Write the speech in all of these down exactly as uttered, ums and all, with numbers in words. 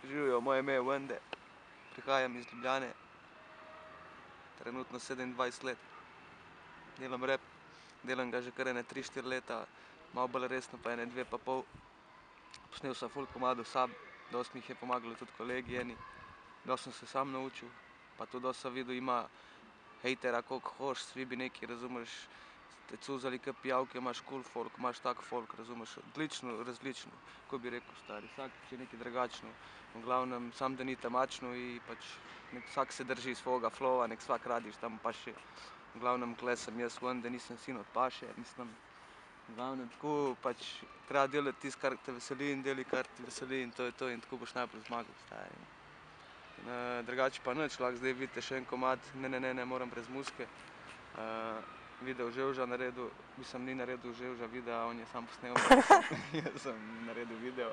Živijo, moje ime je Vende, prihajam iz Ljubljane, trenutno sedemindvajset let. Delam rap, delam ga že kar ene tri, štiri leta, malo bolj resno pa ene dve pa pol. Posnel sem ful komadov sam, dosti mi jih je pomagalo tudi kolegi eni, dosti sem se sam naučil, pa tudi dosti sem videl, ima hejtera koliko hočeš, svi bi neki, razumeš, te cuzali ke pijavke, imaš kul folk, imaš tak folk, razumeš, odlično, različno, ko bi rekel stari, vsak je nekaj drugačno. V glavnem, samo da ni temačno in pač nek vsak se drži svojega flowa, nek vsak radi šta mu paše. V glavnem, tule sem jaz Vende, nisem sin od paše, mislim, v glavnem tako pač treba delati tisto, kar te veseli in delaj, kar te veseli in to je to in tako boš najbolj zmagal, stari. Drugače pa nič, lahko zdaj vidite še en komad Ne, ne, ne, ne morem brez muzike. Video Ževža naredil, mislim, ni naredil Ževža videa, on je samo posnel, jaz sem naredil video.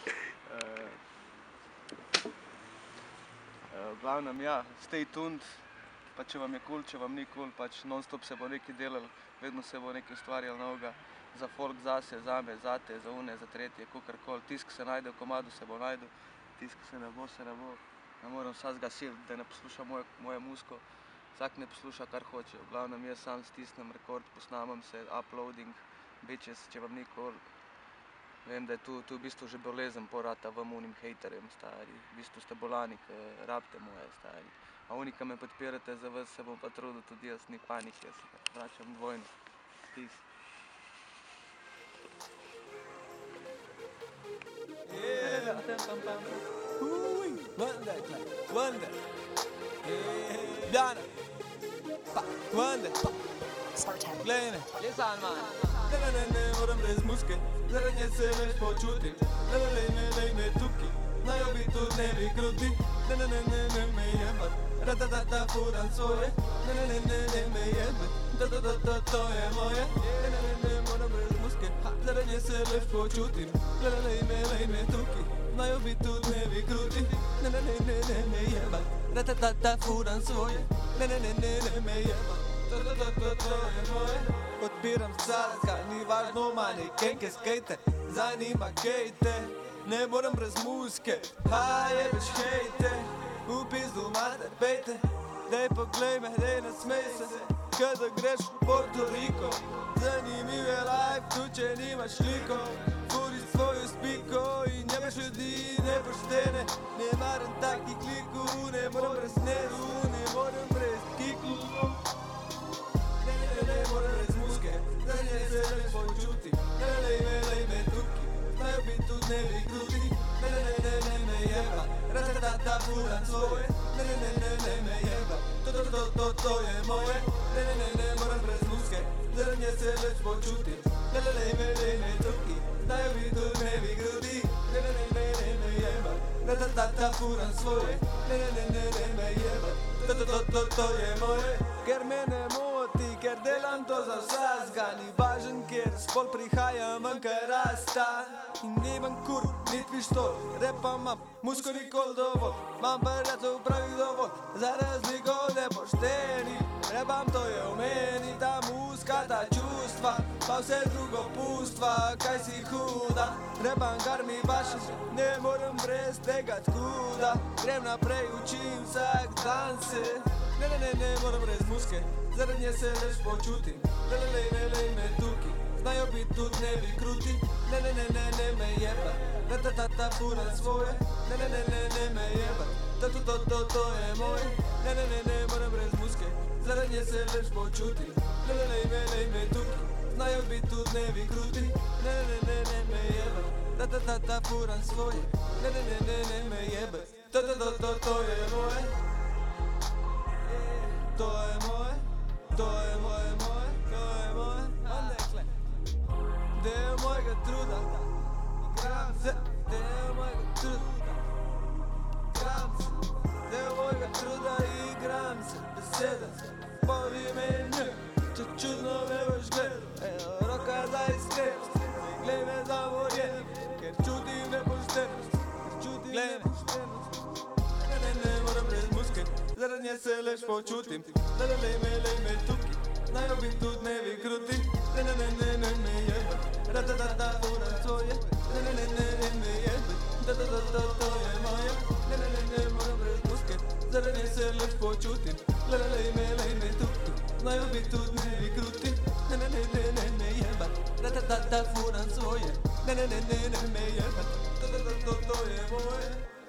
V glavnem, ja, stay tuned, pa če vam je kul, če vam ni kul, pač non-stop se bo nekaj delalo, vedno se bo nekaj ustvarjalo novega, za folk, zase, zame, zate, za one, za tretje, kakorkoli. Tisto, ki se najde v komadu, se bo našel, tisto, ki se ne bo, se ne bo. Ne morem vsakega siliti, da ne posluša mojo muziko, vsak naj posluša, kar hoče. V glavnem, jaz sam stisnem rekord, posnamem se, uploading, bitches, če vam ni kul. Vem, da je tu, tu v bistvu že bolezen porata vam onim hejterjem, stari. V bistvu ste bolani, ke rabite moje, stari. A oni, ki me podpirate, za vas se bom pa trudil tudi jaz, ni panike, jaz se vračam dvojno. Peace. Vende, Vende, Ljubljana, Vende, glej me, ne, ne, ne, ne morem brez muzike, zaradi nje se več počutim, ne, ne, lej me, lej me tukaj, naj obi tu dnevi kruti, ne, ne, ne, ne, ne me jebat, ratatata furam svoje, ne, ne, ne, ne, ne me jebat, da, da, da, da, to je moje, ne, ne, ne, ne morem brez muzike, zaradi nje se več počutim, ne, ne, lej me, lej me tukaj, naj obi tu dnevi kruti, ne, ne, ne, ne, ne me jebat, ratatata furam svoje, ne, ne, ne, ne, ne me jebat, da, da, da, da, to je moje. Podpiram carska, ni važno manekenke, skejte, zanima kejte, ne morem brez muzike, ha jebeš hejte, v pizdu mater pejte, dej poglej me, dej nasmej se, kada greš v Porto Riko, zanimiv je life, tu če nimaš liko, furi svojo spiko in jebeš ljudi nepoštene, ne maram takih klikov, ne morem brez neru, ne morem brez kiku, ne, ne, ne, ne morem brez muzike, zaradi nje se več počutim, ne, ne, lej me, lej me tukaj, znajo biti tu dnevi kruti, ne, ne, ne, ne, ne me jeba, ratatata furam svoje, ne, ne, ne, ne, ne me jeba, to, to, to, to, to je moje, ne, ne, ne, ne morem brez muzike, zaradi nje se več počutim, ne, ne, lej me, lej me tukaj, znajo biti tu dnevi kruti, ne, ne, ne, ne, ne me jeba, ratatata furam svoje, ne, ne, ne, ne, ne me jeba, to, to, to, to, to je moje, ker me ne moti, ker delam to za vsazga, ni važen, ker spol prihaja manjka rasta. In nimam kur, nit pištol, repa imam, musko nikoli dovolj, imam prijateljev pravih dovolj, za razliko od nepoštenih, repam to je v meni, ta muska, ta čustva, pa vse drugo pustva, kaj si huda, repam kar mi paše, ne morem brez tega tkuda, grem naprej, učim vsak dan se, ne, ne, ne, ne morem brez muzike, zaradi nje se več počutim, ne, ne, lej me, lej me tukaj, znajo biti tu dnevi kruti, ne, ne, ne, ne, ne me jeba, ratatata furam svoje, ne, ne, ne, ne, ne me jeba, to, to, to, to, to je moje, ne, ne, ne, ne morem brez muzike, zaradi nje se več počutim, ne, ne, lej me, lej me tukaj, znajo biti tu dnevi kruti, ne, ne, ne, ne, ne me jeba, ratatata furam svoje, ne, ne, ne, ne, ne me jeba, to, to, to, to, to je moje. To je moje, to je moje, moje, to je moje, andekle. Del mojega truda, igram se, del mojega truda, igram se, del mojega truda, igram se, beseda, povi meni, če čudno me boš gledal, evo roka za iskrenost, ne glej me za vorjen, ker čutim nepoštenost, ker čutim nepoštenost, ne, ne, ne moram brez muzike, zaradi nje se lež počutim, ne, ne, lej me, lej me tukaj, znajo biti tu dnevi kruti, ne, ne, ne, ne, ne me jeba, ratatata furam svoje, ne, ne, ne, ne, ne me jeba, da, da, da, da, to je moje. se leč počutim. Le, le, lej me, lej me tukaj, znajo biti tudi meni kruti. Ne, ne, ne, ne, ne, me jebat, da, da, da, da, furam svoje. Ne, ne, ne, ne, ne, me jebat, da, da, da, to, to je moje.